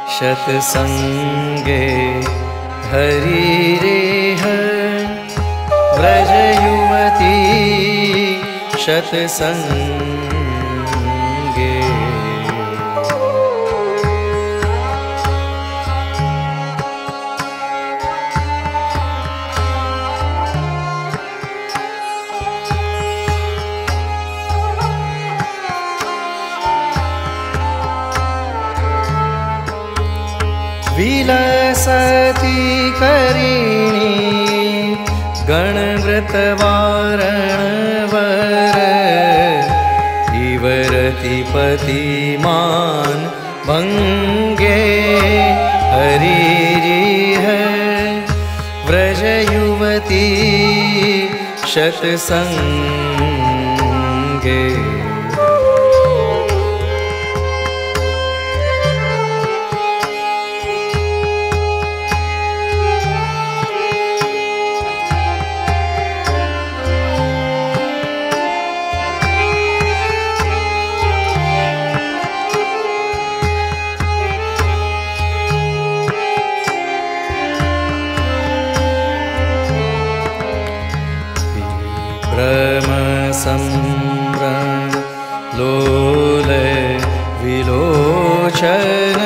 शतसंगे हरिरेह व्रज युवती शतसंगे विलसती करिणी गणव्रतवारणवर इवरतिपतिमान भंगे हरिरिह व्रज युवती शतसंगे सम्भ्रम लोल विलोचन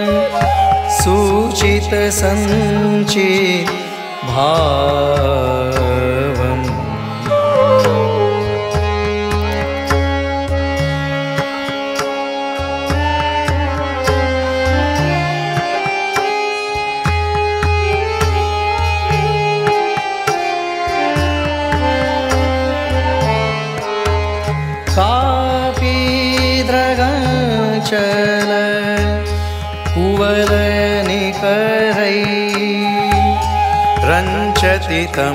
सूचित संचित भावम् चल कुवल निकरै रञ्चति तं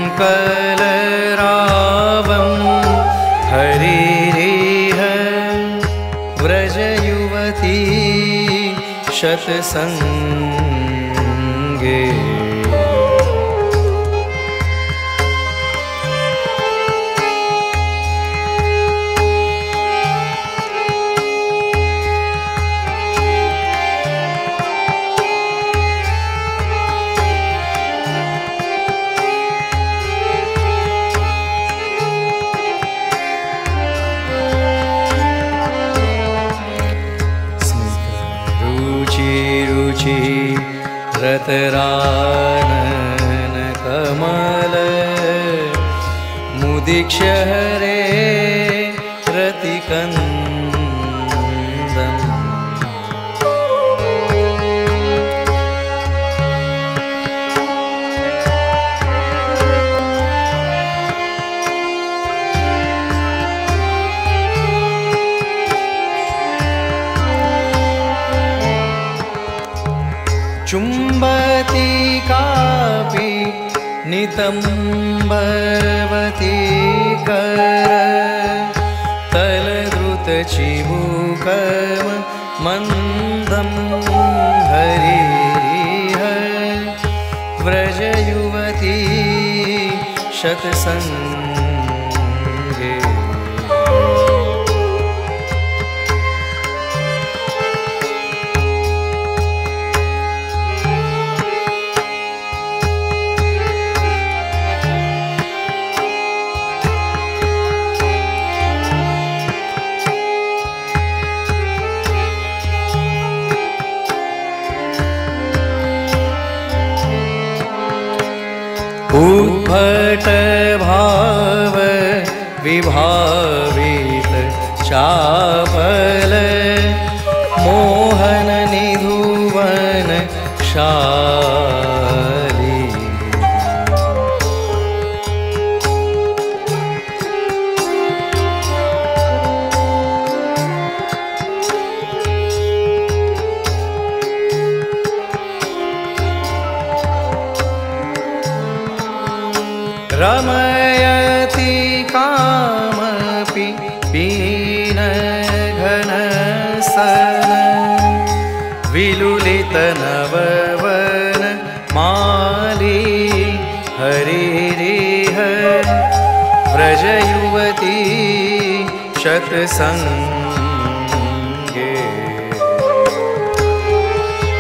कलरावं हरिरिह व्रज युवती शतसंगे रतरानन कमल मुदीक्ष्य हरे रतिकन्दम् चुम्बती कापि नितम्बवती कर तलद्रुत चिबुकम मन्दं हरिरिह व्रज युवती शतसंगे उद्भट भाव विभावित चापल मोहन निधुवन शाली रमयति कामपि पीन घनसन विलुलित नववन माली हरिरिह व्रज युवती शतसंगे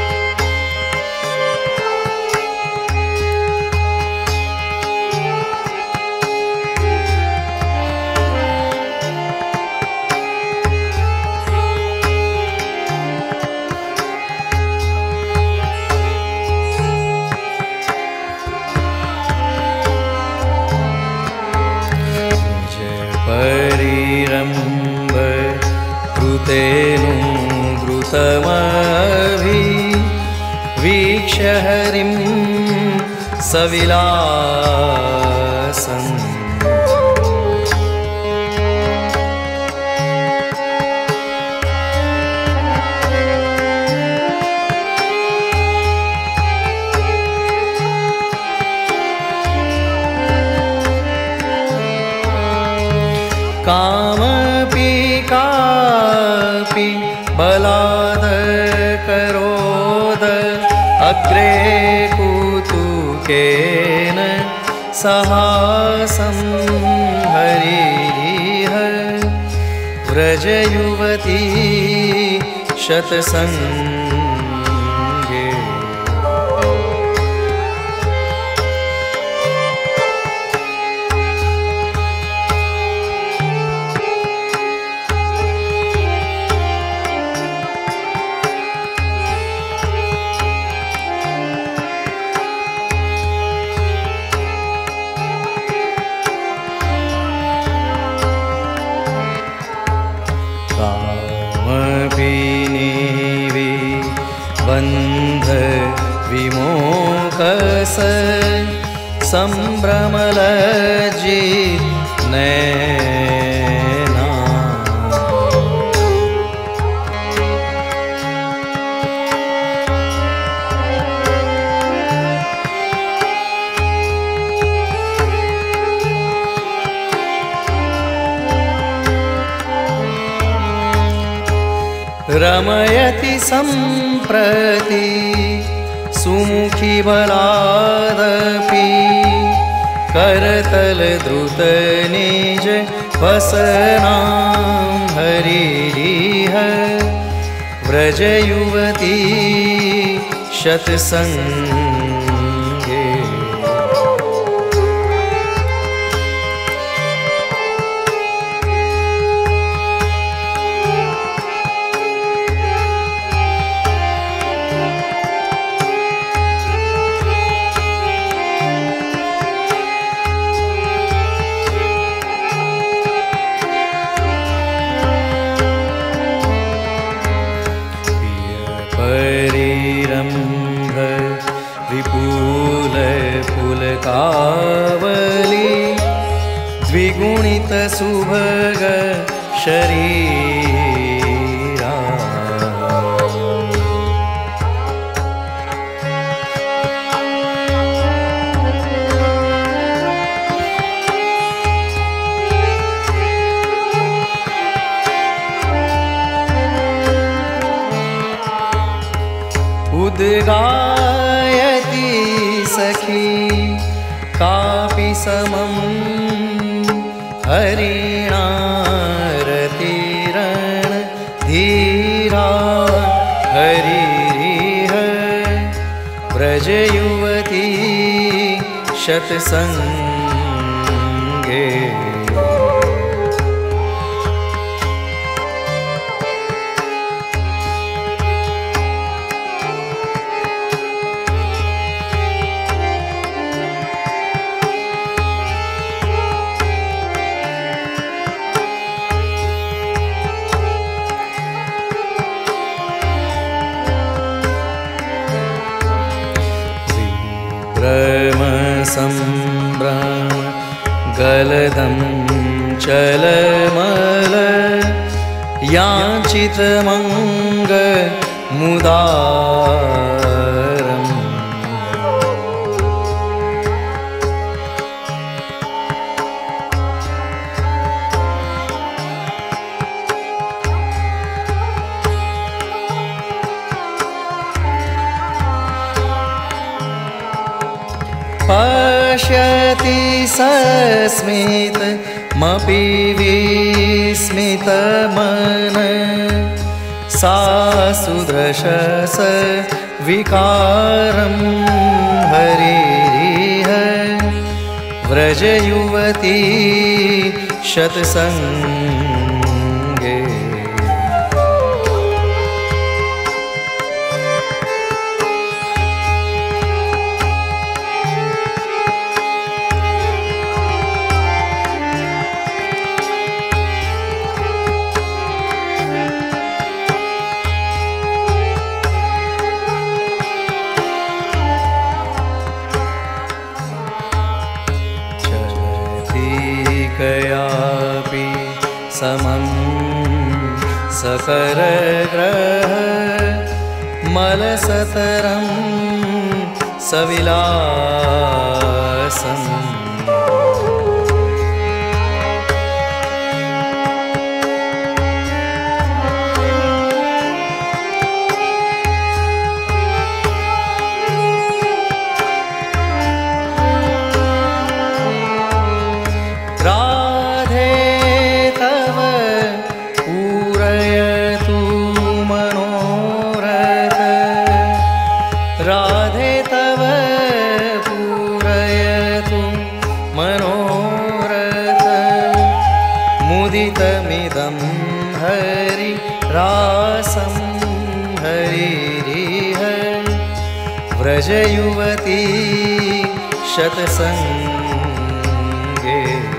वीक्ष्य हरिं सविलासम् कामपि कापि बलाद करोद अग्रे कुतुकेन सहासं हरिः व्रजयुवती शतसङ्गे बन्ध विमोकस संभ्रमलज्जित नैना रमयति सम्प्रति सुमुखी बलादपि करतल द्रुत निज वसनां हरिः व्रजयुवती शतसङ्गे विपुल पुलकावली द्विगुणित सुभग शरीरा उद्गायति सखी कापि समं हरिणारतिरण धीरा हरिः व्रजयुवती शतसङ्गे संभ्रम गलदं चलमल याचितमंग मुदारम् पश्यति सस्मितमपि विस्मितमन सा सुदृशस विकारं हरिः व्रजयुवती शतसङ्गे समं सकरग्रह मलसतरं सविलासम् मुदितमिदं हरि रासं हरिरिह व्रजयुवती शतसङ्गे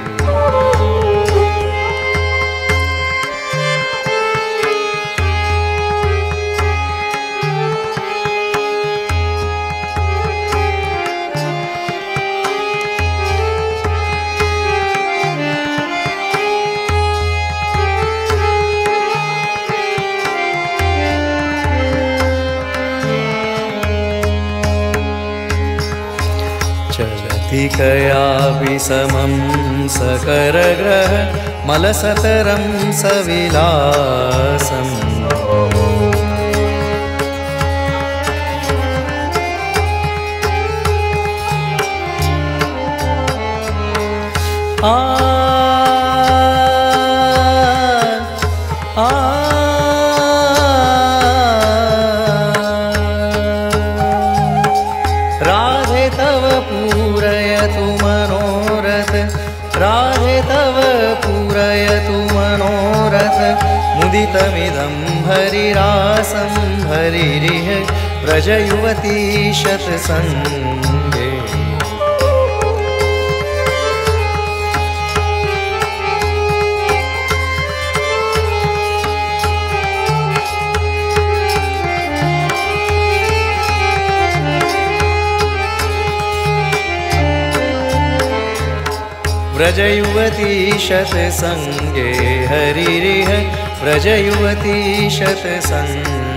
चलति कयापि समं सकरग्रह मलसतरं सविलासम् राधे तव पूरयतु मनोरथ राधे तव पूरयतु मनोरथ मुदितमिदं हरिरासं हरिरिह व्रजयुवती शतसङ्गे व्रजयुवती शतसङ्गे हरिरिह व्रजयुवती शतसङ्गे